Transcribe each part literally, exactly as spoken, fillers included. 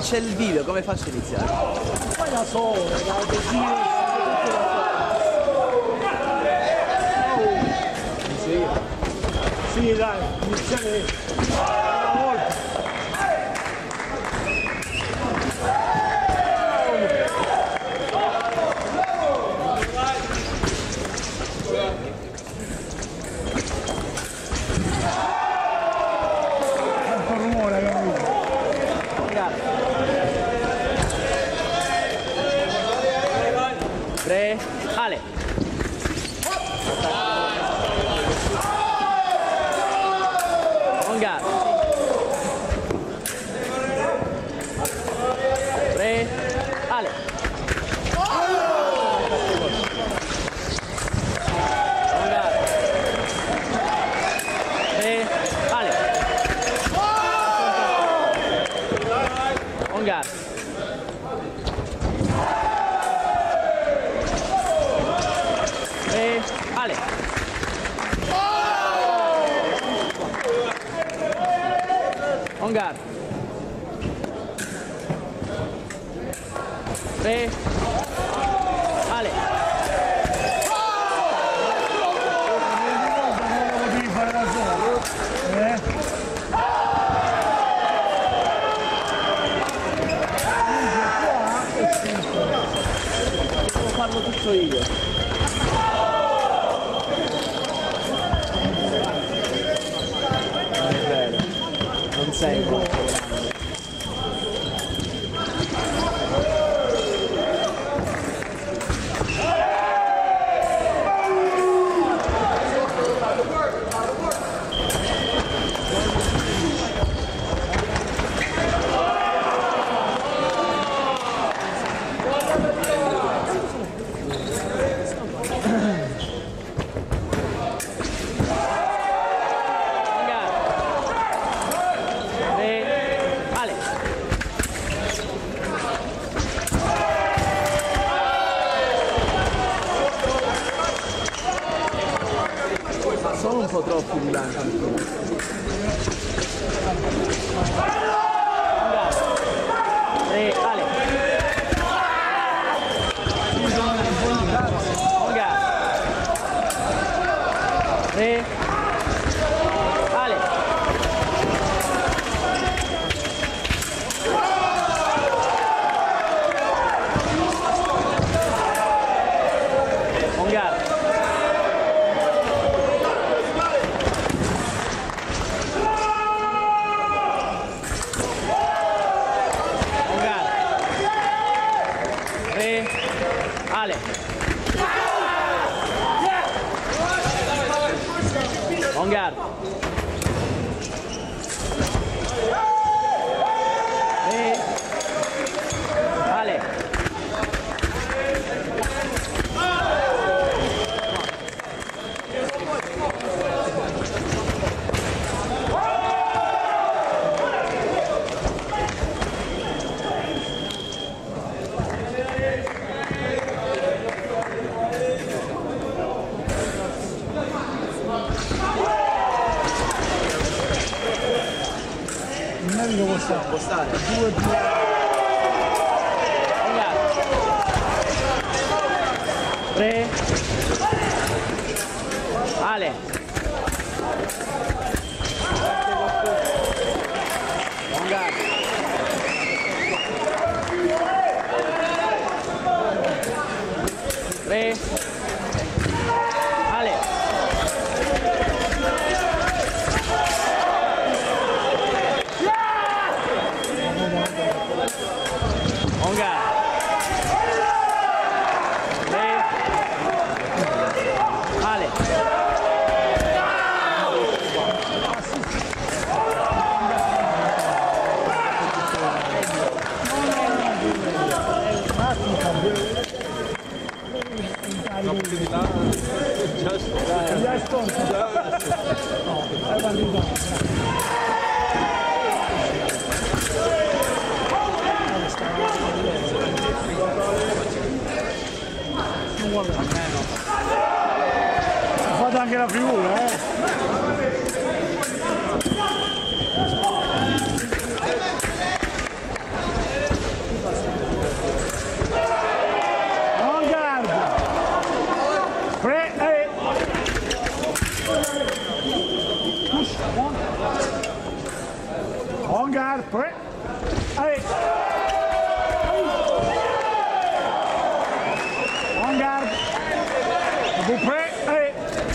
c'è il video, come faccio a iniziare? Fai da solo, dai, che giro. Sì. Sì, dai, iniziare una volta. Tanto rumore, capito? Tre, Ale. On guard. Tre, Ale. On guard. Tre, Ale. On guard. Tre, Ale. On guard. Tre, Ale. Non lo devi fare da solo. Eh? Devo farlo tutto io. Non sei molto grande. Sono un po' troppo di là. Tre, Ale. Tre, Ale. On guard. Ale. On guard. E Ale. Il medico può stare. Può stare. Due, due. Tre. Ale. On guard. Tre. Ale. On guard. Tre. Ale. L'opportunità già è stonta. No, è partito. Non guarda. Fate anche la figura, eh? prêt. Allez. En garde. Vous prêt. Allez.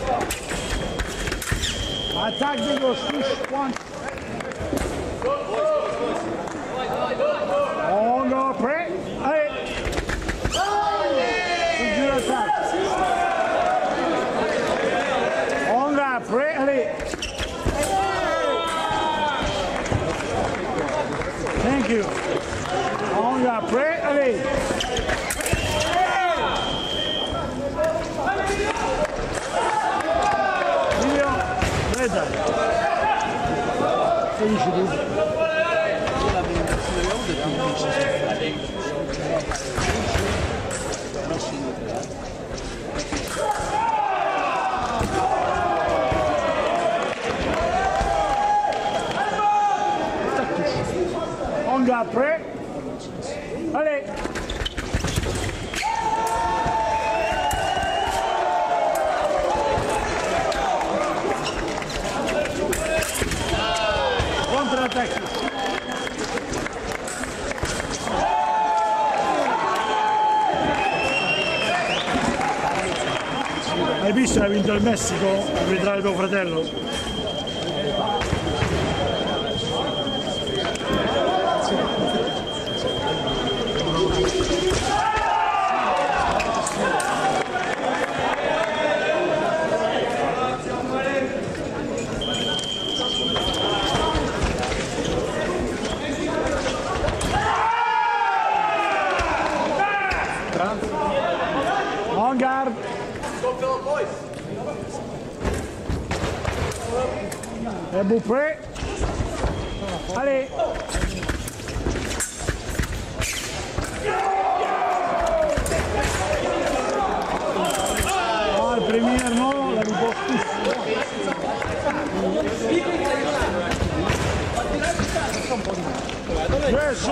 Attaque de gauche, touche, pointe. On garde prêt. Allez. Toujours attaque. On garde prêt. Allez. Thank you. On garde prêt. Allez. Felice tu. On garde prêt. Allez. Contre-attaque. Hai visto che ha vinto il Messico? Vedrai tuo fratello. En garde. Et vous prêt? Allez. Ah, le premier non, la riposte. Yes.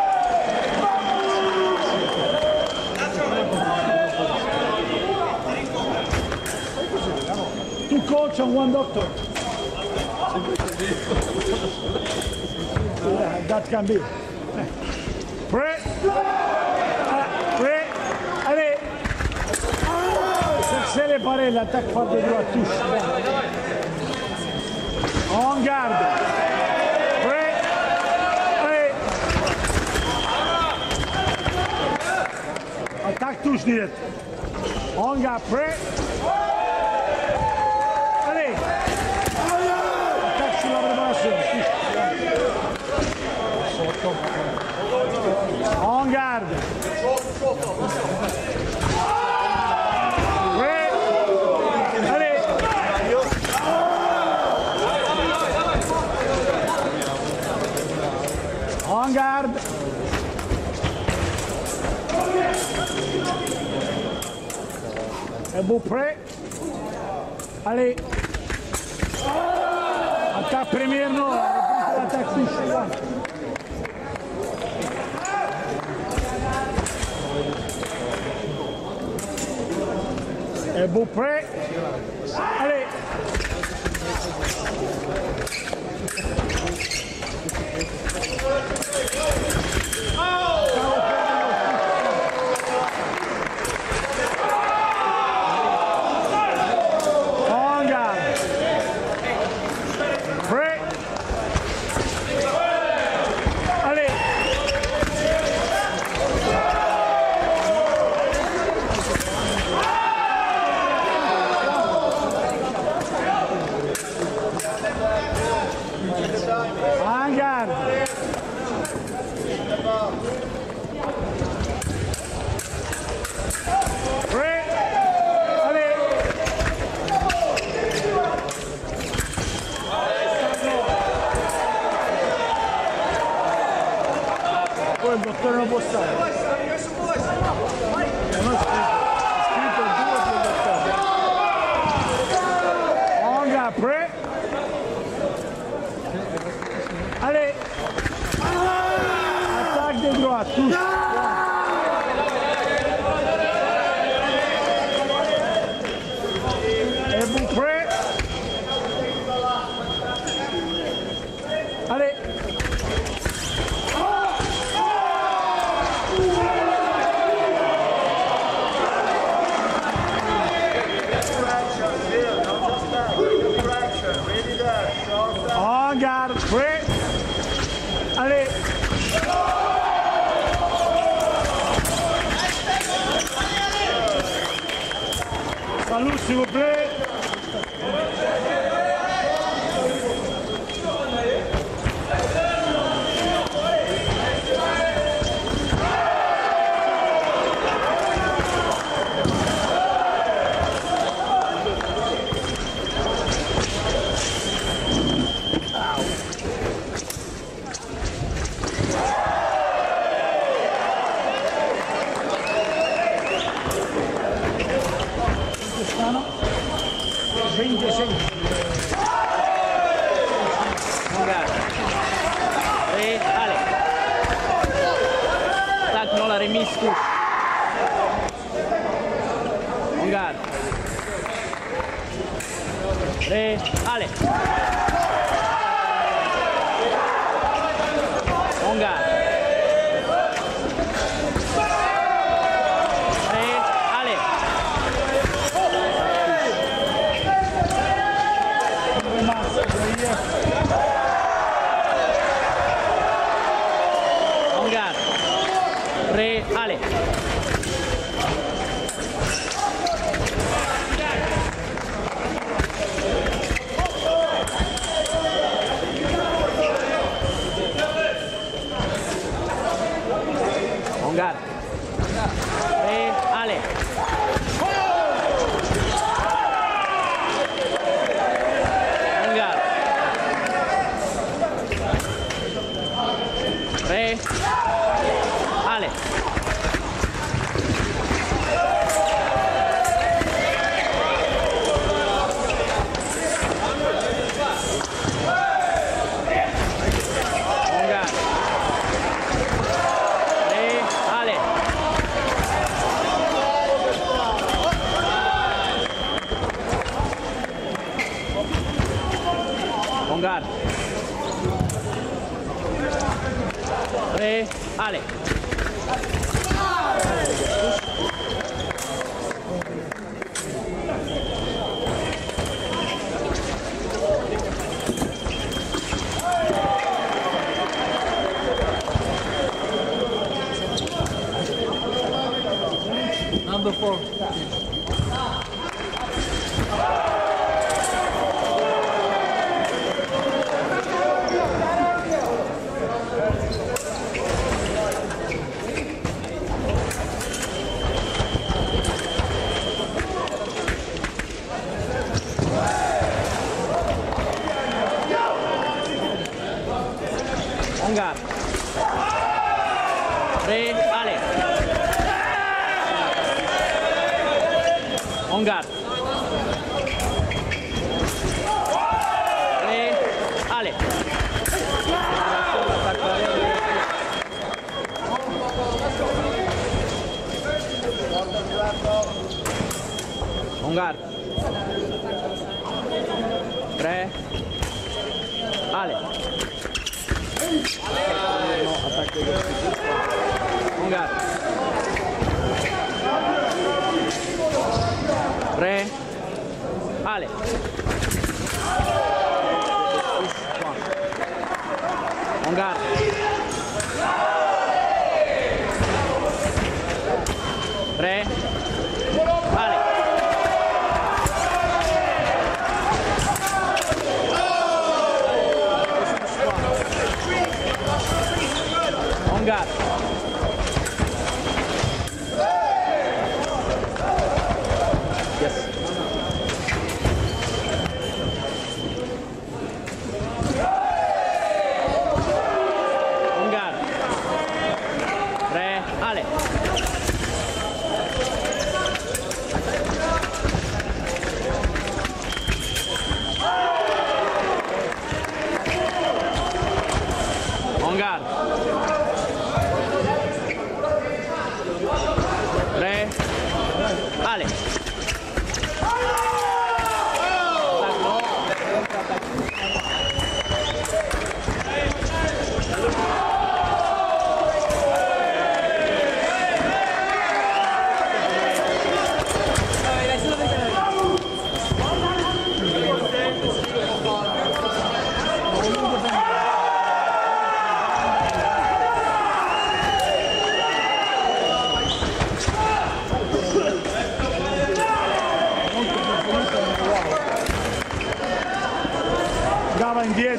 Two coach and one doctor. Yeah, that can be. Prêt? Prêt? Allez. C'est les pareils, l'attaque par de droite touche. En garde. Prêt? Allez. Attaque touche direct. En garde. Prêt? Allez. Attaque sur la préparation. En garde. Prêt. Allez. En garde. Et vous prêt? Allez. Attaque première, non. Attaque touche. Et vous prêt? Allez. En garde. Prêt? Allez. En garde. Prêt? Allez. Poi il dottore non può stare. Non è scritto il due del dottore. En garde. Prêt? Allez. Attaque de droite, touche. Salut, s'il vous plaît. ventisei. Magari. E ale. Tak nola remísku. Magari. E ale. Magari. Re, ale. Ongar. Re, ale. Ongar. Re, ale. Ongar. Re, ale. Number four. Ongar. Re, ale. Ongar. Re, ale. Ongar. Re, ale. Ongar. Re, ale. Ongar. Re, ale. Ongar. Yes. Ongar. Re, ale.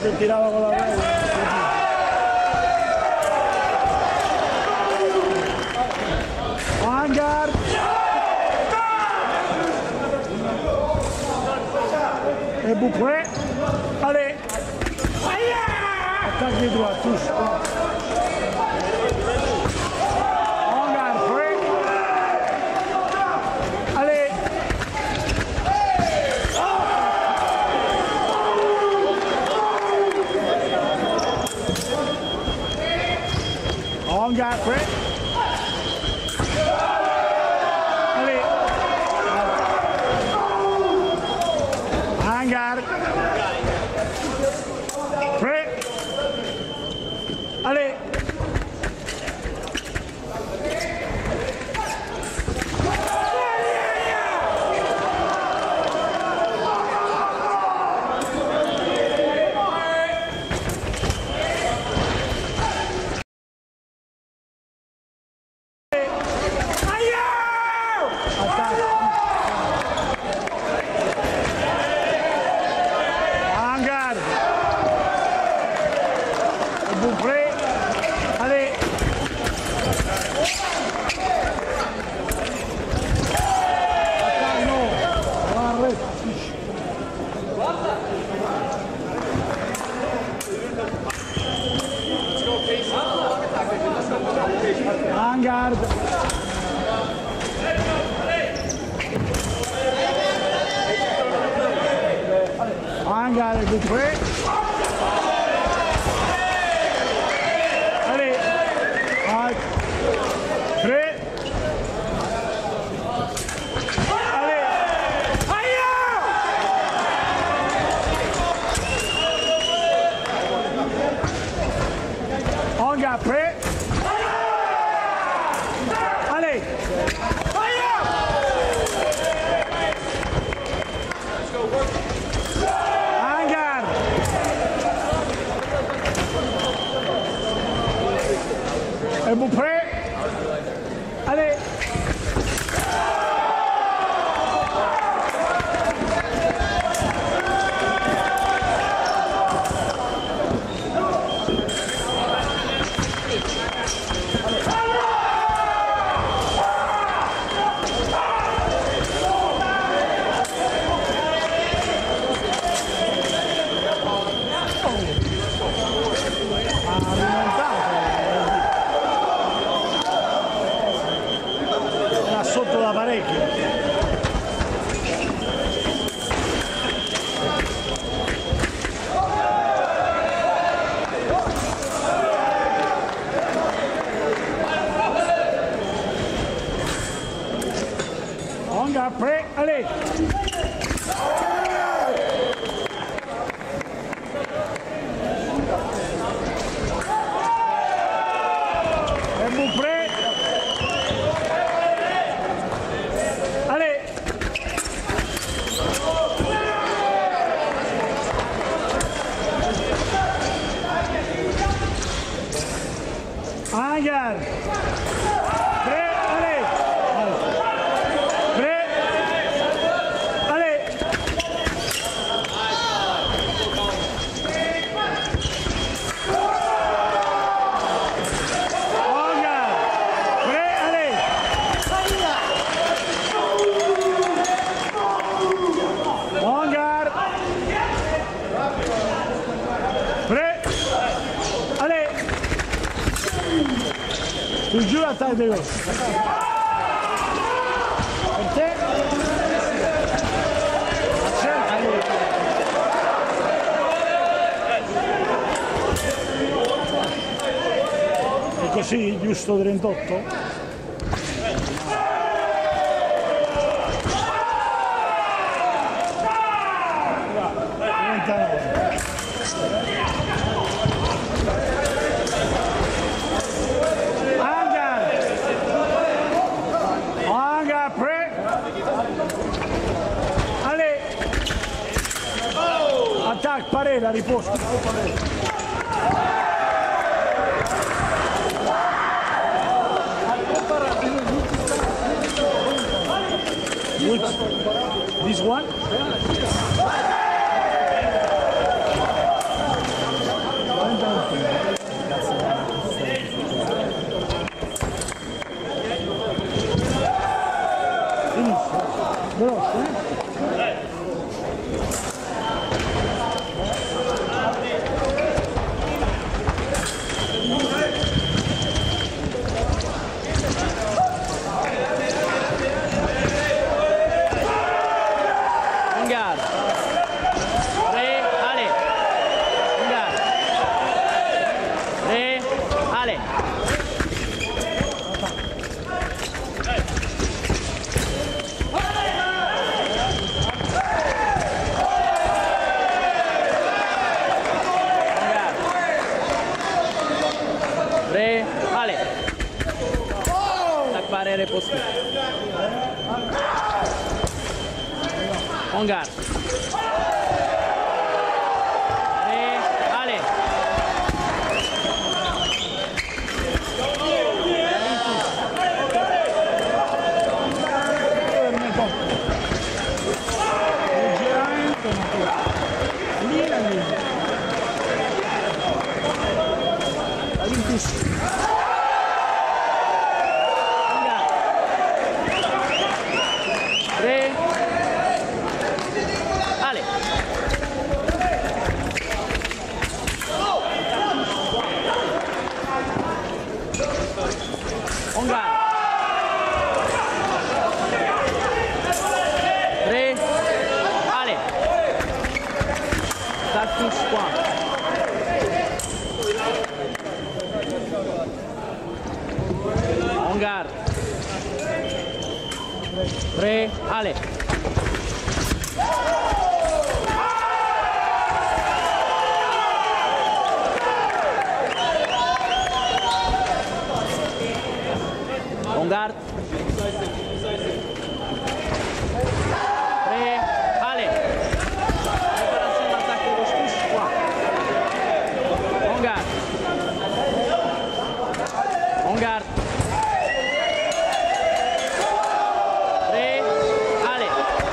se tirava con la mano. Hangar. Et bout prêt. Allez. Attaque des doigts, touche. Hangar prêt. Allez. Hangar prêt. Allez. Hangar. Prêt. Allez. Hangar. Hangar est tout prêt. Allez. Prêt. Allez. Aïe! Hangar prêt. Allez. Hangar. Êtes-vous prêts? Allez. Era sotto da parecchio. Hangar prêt, allez. Êtes-vous prêts? Allez. Hangar. Prêt, allez. Prêt. Allez. Hangar. Prêt, allez. Hangar. Prêt. Allez. Tu giù la taille de gauche. Per te. E così, giusto trentotto? Hangar. Hangar prêt. Allez. Attaque, parella, riposto. This one? Grosso, eh? Ungar. Tre, ale. Ungar. Tre, ale. Tre, ale. Tak pare repostu. Ungar. Tre, ale. Leggermente, ma poi. Lì e lì. Olympus. Ungar. Tre, ale. Ungar. Tre, ale. Status point. Ungar. Tre, ale. Ungar. Tre, ale. Preparazione all'attacco dello spush qua. Ungar. Ungar. Tre, ale.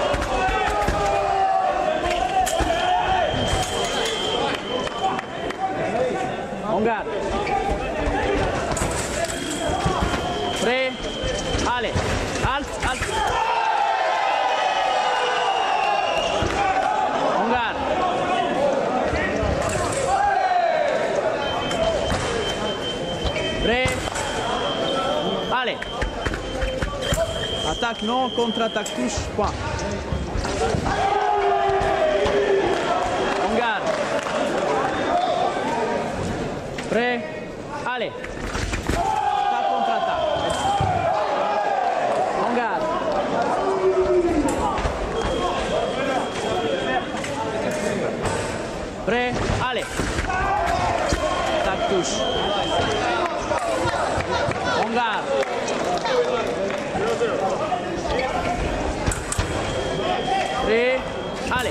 Ungar. Tre, ale. Alt, alt. Ungar. Tre, ale. Attaque non, contre-attaque touche, point. Ungar. Tre, ale. Attaque contre-attaque. Ungar. Pre, ale. Attaque touche. Ungar. Pre, ale.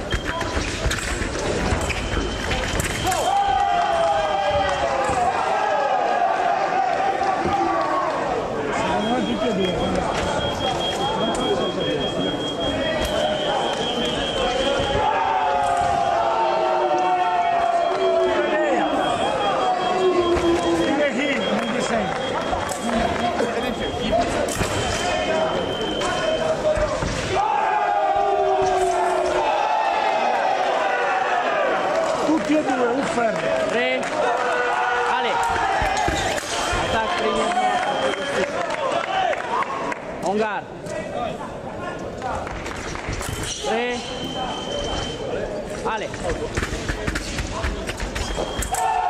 Tutti e due, un ferro. Tre, ale. Attaque premier. Ungar. Tre, ale.